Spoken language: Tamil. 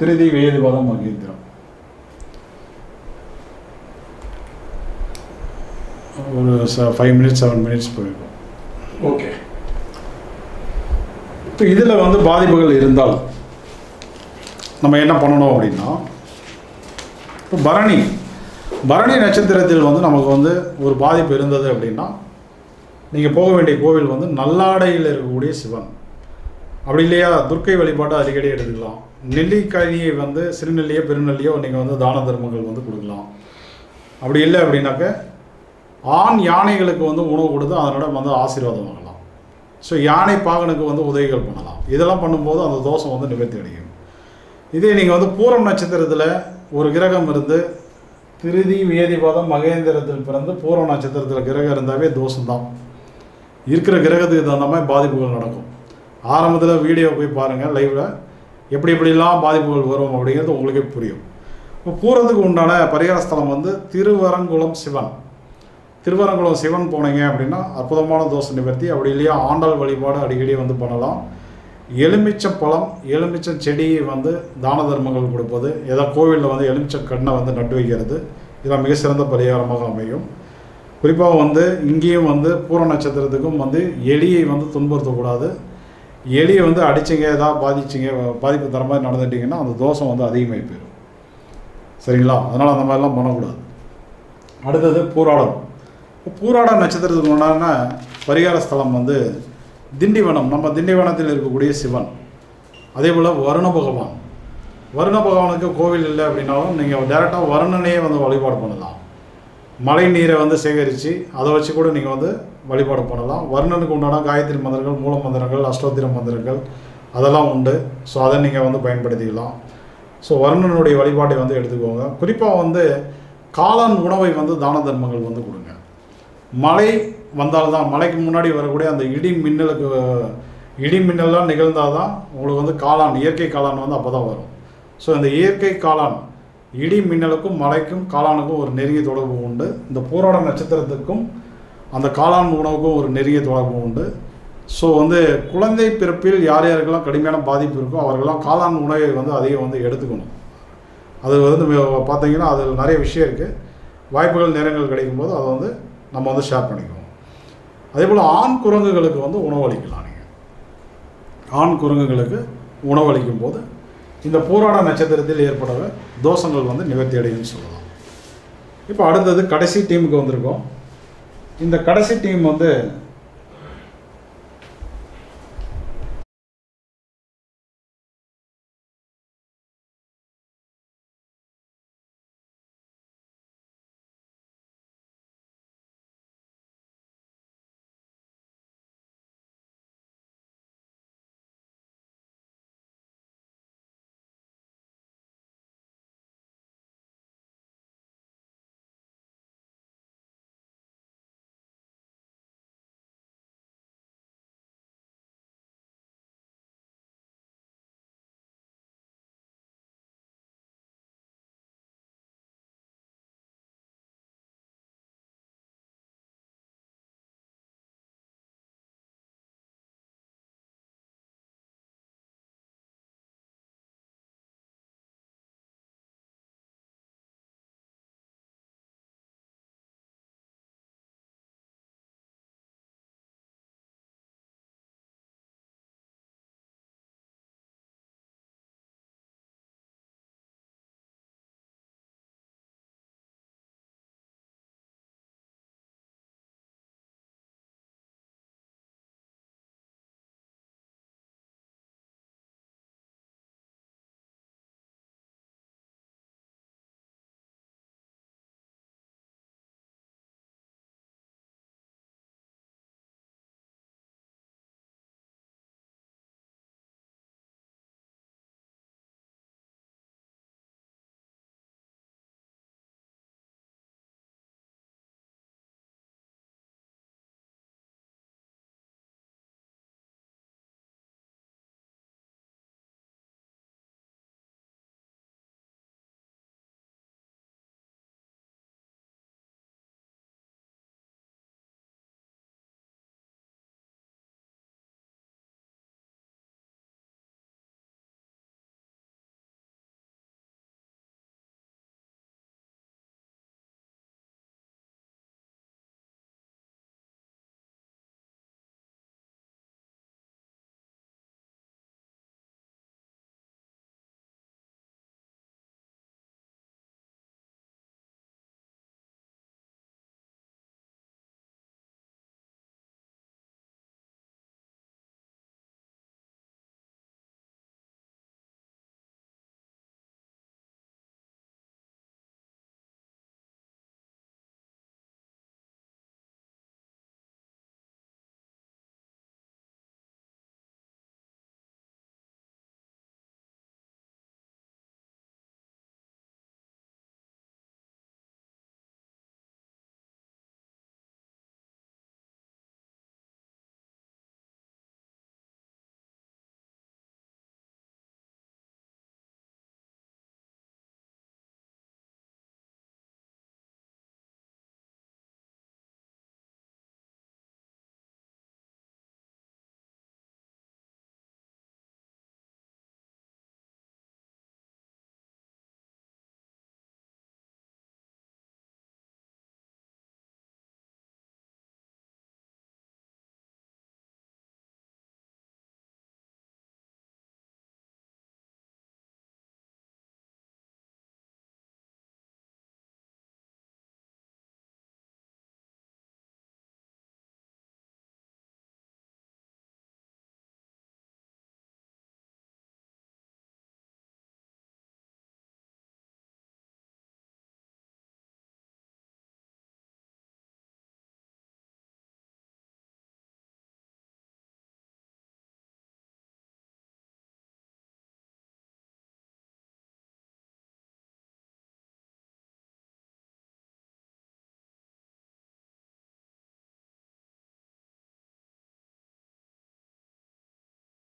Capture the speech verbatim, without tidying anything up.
திருதி வேதிபாதம் மகேந்திரம். ஒரு ஃபைவ் மினிட்ஸ் செவன் மினிட்ஸ் போயிருக்கும். ஓகே, இப்போ இதில் வந்து பாதிப்புகள் இருந்தால் நம்ம என்ன பண்ணணும் அப்படின்னா, இப்போ பரணி பரணி நட்சத்திரத்தில் வந்து நமக்கு வந்து ஒரு பாதிப்பு இருந்தது அப்படின்னா நீங்கள் போக வேண்டிய கோவில் வந்து நல்லாடையில் இருக்கக்கூடிய சிவன், அப்படி இல்லையா துர்க்கை வழிபாட்டை அடிக்கடி எடுத்துக்கலாம். நெல்லிக்காயை வந்து சிறுநெல்லியோ பெருநெல்லியோ நீங்கள் வந்து தான தர்மங்கள் வந்து கொடுக்கலாம். அப்படி இல்லை அப்படின்னாக்க ஆண் யானைகளுக்கு வந்து உணவு கொடுத்து அதனோட வந்து ஆசீர்வாதம் வாங்கலாம். ஸோ யானை பாகனுக்கு வந்து உதவிகள் பண்ணலாம். இதெல்லாம் பண்ணும்போது அந்த தோஷம் வந்து நிவர்த்தி அடையும். இதே நீங்கள் வந்து பூரம் நட்சத்திரத்தில் ஒரு கிரகம் இருந்து திருதி வேதிபாதம் மகேந்திரத்தில் பிறந்து பூரம் நட்சத்திரத்தில் கிரகம் இருந்தாவே தோஷம்தான். இருக்கிற கிரகத்துக்கு தகுந்த மாதிரி பாதிப்புகள் நடக்கும். ஆரம்பத்தில் வீடியோ போய் பாருங்கள், லைவில் எப்படி எப்படிலாம் பாதிப்புகள் வரும் அப்படிங்கிறது உங்களுக்கே புரியும். இப்போ பூரத்துக்கு உண்டான பரிகார ஸ்தலம் வந்து திருவரங்குளம் சிவன். திருவரங்குளம் சிவன் போனீங்க அப்படின்னா அற்புதமான தோஷ நிவர்த்தி. அப்படி இல்லையா ஆண்டாள் வழிபாடு அடிக்கடி வந்து பண்ணலாம். எலுமிச்சம் பழம் எலுமிச்சம் செடியை வந்து தான தர்மங்கள் கொடுப்பது, ஏதோ கோவிலில் வந்து எலுமிச்சம் கண்ணை வந்து நட்டு வைக்கிறது, இதெல்லாம் மிக சிறந்த பரிகாரமாக அமையும். குறிப்பாக வந்து இங்கேயும் வந்து பூர நட்சத்திரத்துக்கும் வந்து எலியை வந்து துன்புறுத்தக்கூடாது. எலியை வந்து அடிச்சிங்க ஏதாவது பாதிச்சிங்க பாதிப்பு தர மாதிரி நடந்துட்டிங்கன்னா அந்த தோஷம் வந்து அதிகமாகி போயிடும். சரிங்களா? அதனால் அந்த மாதிரிலாம் பண்ணக்கூடாது. அடுத்தது பூராடம். பூராட நட்சத்திரத்துக்கு உண்டான பரிகார ஸ்தலம் வந்து திண்டிவனம். நம்ம திண்டிவனத்தில் இருக்கக்கூடிய சிவன். அதே போல் வருண பகவான். வருண பகவானுக்கு கோவில் இல்லை அப்படின்னாலும் நீங்கள் டேரெக்டாக வருணனையே வந்து வழிபாடு பண்ணலாம். மழை நீரை வந்து சேகரித்து அதை வச்சு கூட நீங்கள் வந்து வழிபாடு பண்ணலாம். வருணனுக்கு உண்டான காயத்ரி மந்திரங்கள், மூல மந்திரங்கள், அஷ்டோத்திர மந்திரங்கள் அதெல்லாம் உண்டு. ஸோ அதை நீங்கள் வந்து பயன்படுத்திக்கலாம். ஸோ வருணனுடைய வழிபாட்டை வந்து எடுத்துக்கோங்க. குறிப்பாக வந்து காளான் உணவை வந்து தான தர்மங்கள் வந்து கொடுங்க. மழை வந்தால்தான், மழைக்கு முன்னாடி வரக்கூடிய அந்த இடி மின்னலுக்கு இடி மின்னல்லாம் நிகழ்ந்தால் தான் உங்களுக்கு வந்து காளான், இயற்கை காளான் வந்து அப்போ தான் வரும். ஸோ இந்த இயற்கை காளான் இடி மின்னலுக்கும் மழைக்கும் காளானுக்கும் ஒரு நெருங்கிய தொடர்பு உண்டு. இந்த பூராட நட்சத்திரத்துக்கும் அந்த காளான் உணவுக்கும் ஒரு நெருங்கிய தொடர்பு உண்டு. ஸோ வந்து குழந்தை பிறப்பில் யார் யாருக்கெல்லாம் கடுமையான பாதிப்பு இருக்கோ அவர்களெல்லாம் காளான் உணவை வந்து அதிகம் வந்து எடுத்துக்கணும். அது வந்து பார்த்தீங்கன்னா அதில் நிறைய விஷயம் இருக்குது. வாய்ப்புகள் நேரங்கள் கிடைக்கும்போது அதை வந்து நம்ம வந்து ஷேர் பண்ணிக்குவோம். அதே போல் ஆண் குரங்குகளுக்கு வந்து உணவளிக்கலாம். நீங்கள் ஆண் குரங்குகளுக்கு உணவளிக்கும் போது இந்த பூராட நட்சத்திரத்தில் ஏற்படுற தோஷங்கள் வந்து நிவர்த்தி அடையும்னு சொல்லலாம். இப்போ அடுத்தது கடைசி டீமுக்கு வந்திருக்கோம். இந்த கடைசி டீம் வந்து